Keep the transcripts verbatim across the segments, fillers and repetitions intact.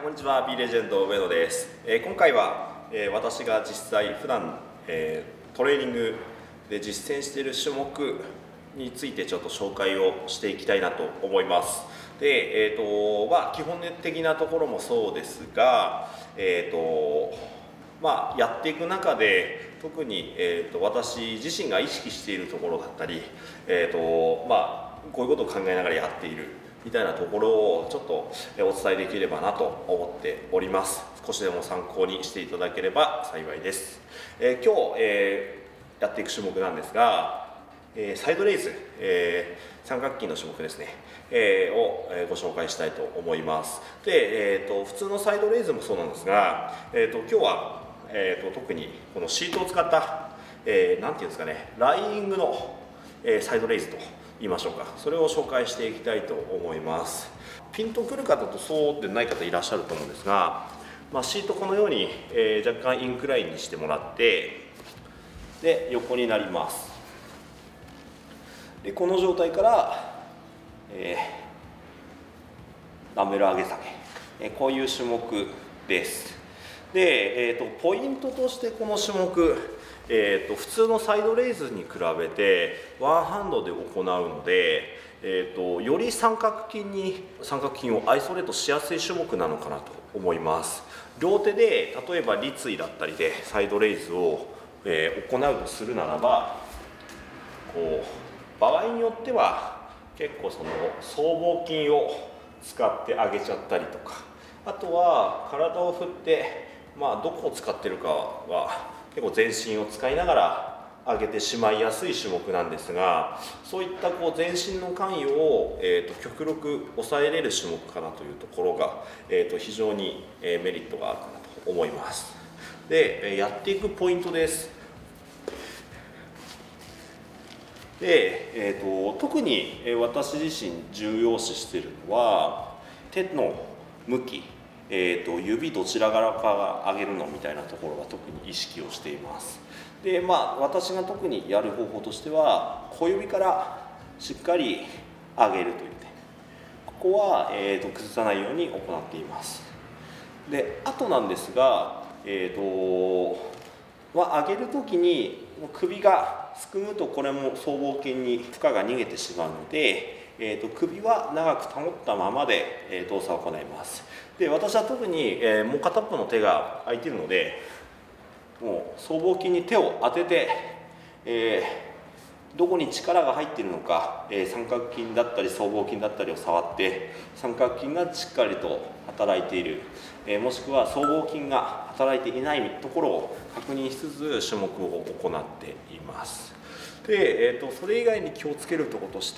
こんにちは。B レジェンド上野です。えー、今回は、えー、私が実際普段、えー、トレーニングで実践している種目についてちょっと紹介をしていきたいなと思います。で、えーとまあ、基本的なところもそうですが、えーとまあ、やっていく中で特に、えーと私自身が意識しているところだったり、えーとまあ、こういうことを考えながらやっているみたいなところをちょっとお伝えできればなと思っております。少しでも参考にしていただければ幸いです。えー、今日、えー、やっていく種目なんですが、えー、サイドレイズ、えー、三角筋の種目ですね、えー、を、えー、ご紹介したいと思います。で、えーと、普通のサイドレイズもそうなんですが、えーと、今日は、えーと、特にこのシートを使った、えー、なんていうんですかね、ライイングの、えー、サイドレイズと言いましょうか、それを紹介していきたいと思います。ピンとくる方とそうでない方いらっしゃると思うんですが、まあ、シートこのように、えー、若干インクラインにしてもらって、で横になります。でこの状態から、えー、ダンベル上げ下げ、えー、こういう種目です。で、えーと、ポイントとしてこの種目、えーと、普通のサイドレイズに比べてワンハンドで行うので、えーと、より三角筋に三角筋をアイソレートしやすい種目なのかなと思います。両手で例えば立位だったりでサイドレイズを、えー、行うとするならば、こう場合によっては結構その僧帽筋を使って上げちゃったりとか、あとは体を振って、まあ、どこを使ってるかは結構全身を使いながら上げてしまいやすい種目なんですが、そういったこう全身の関与を、えー、と極力抑えれる種目かなというところが、えー、と非常に、えー、メリットがあるかなと思います。で、やっていくポイントです。で、えー、と特に私自身重要視しているのは手の向き、えー、と指どちら側から上げるのみたいなところは特に意識をしています。でまあ私が特にやる方法としては小指からしっかり上げるという点、ここは、えー、と崩さないように行っています。であとなんですが、えーとまあ、上げる時に首がすくむとこれも僧帽筋に負荷が逃げてしまうので、えー、と首は長く保ったままで、えー、動作を行います。で私は特に、えー、もう片っぽの手が空いているので、もう僧帽筋に手を当てて、えー、どこに力が入っているのか、えー、三角筋だったり僧帽筋だったりを触って三角筋がしっかりと働いている、えー、もしくは僧帽筋が働いていないところを確認しつつ種目を行っています。で、えー、とそれ以外に気をつけるところとして、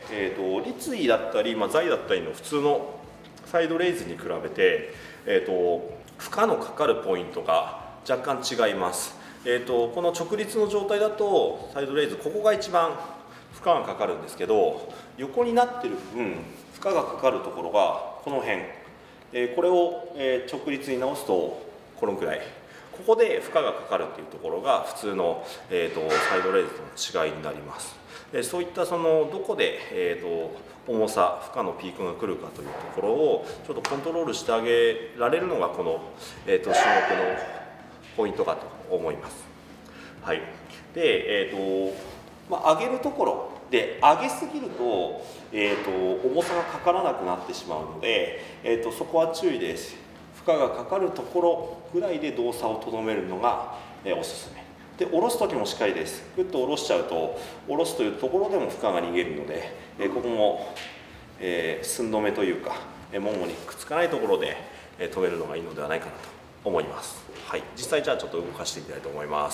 えー、と立位だったり、まあ、座位だったりの普通のサイドレイズに比べて、えー、と負荷のかかるポイントが若干違います。えー、とこの直立の状態だとサイドレイズここが一番負荷がかかるんですけど、横になってる分負荷がかかるところがこの辺、えー、これを、えー、直立に直すとこのくらい、ここで負荷がかかるっていうところが普通の、えー、とサイドレイズとの違いになります。でそういったそのどこで、えー、と重さ負荷のピークが来るかというところをちょっとコントロールしてあげられるのがこの、えー、と種目のポイントかと思います。はい、で、えーとまあ、上げるところで上げすぎると、えー、と重さがかからなくなってしまうので、えー、とそこは注意です。負荷がかかるところぐらいで動作をとどめるのが、えー、おすすめで、下ろす時もしっかりです。ぐっと下ろしちゃうと下ろすというところでも負荷が逃げるので、えー、ここも、えー、寸止めというか、えー、ももにくっつかないところで、えー、止めるのがいいのではないかなと思います。はい、実際じゃあちょっと動かしていきたいと思います。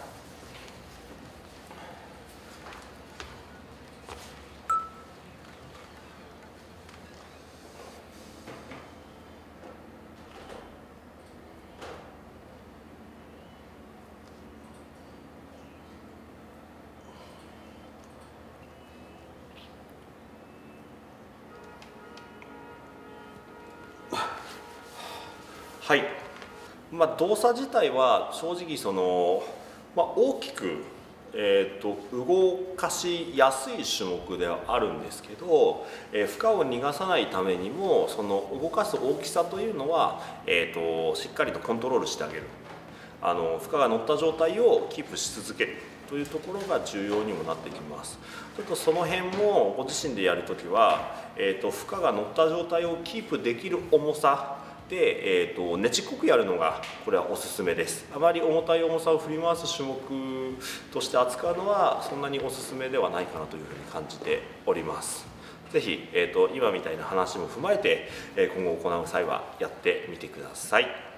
はい、まあ、動作自体は正直その、まあ、大きくえー、と動かしやすい種目ではあるんですけど、えー、負荷を逃がさないためにもその動かす大きさというのは、えー、としっかりとコントロールしてあげる、あの負荷が乗った状態をキープし続けるというところが重要にもなってきます。ちょっとその辺もご自身でやるときは、えー、と負荷が乗った状態をキープできる重さで、えー、とねちっこくやるのがこれはおすすめです。あまり重たい重さを振り回す種目として扱うのはそんなにおすすめではないかなというふうに感じております。ぜひ、えー、と今みたいな話も踏まえて今後行う際はやってみてください。